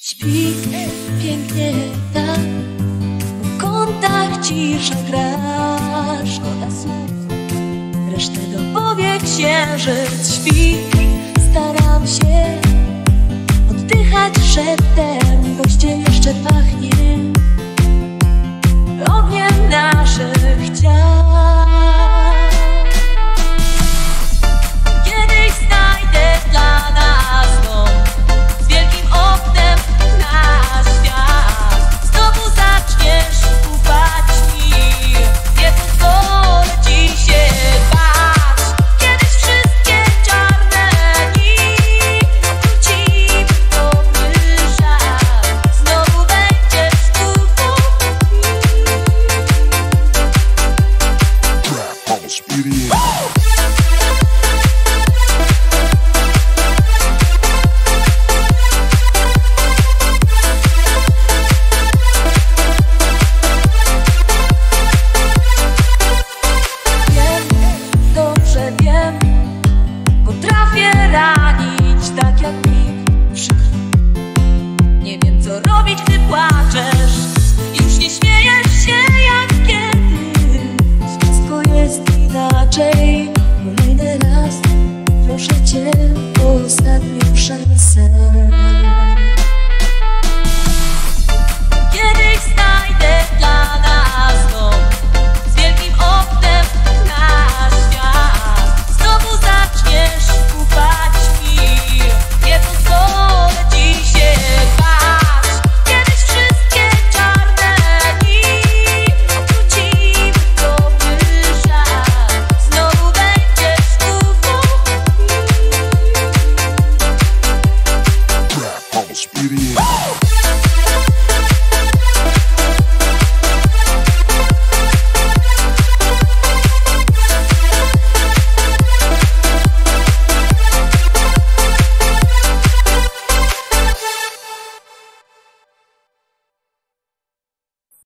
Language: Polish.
Śpi pięknie tak, w kątach cisza gra. Szkoda słów, resztę dopowie księżyc. Śpi, staram się oddychać szeptem, bo ścień jeszcze pachnie ogniem naszych ciał. Kiedyś znajdę dla nas dom z wielkim oknem na świat. Znowu zaczniesz ufać mi, nie pozwolę ci się bać. Kiedyś wszystkie czarne dni wrócimy w dobry żart. Znowu będziesz tu wokół. Dobrze wiem, potrafię ranić tak jak nikt. Przykro, nie wiem co robić, gdy płaczesz. Już nie śmiejesz się jak kiedyś. Wszystko jest inaczej. Kolejny raz proszę cię o ostatnią szansę.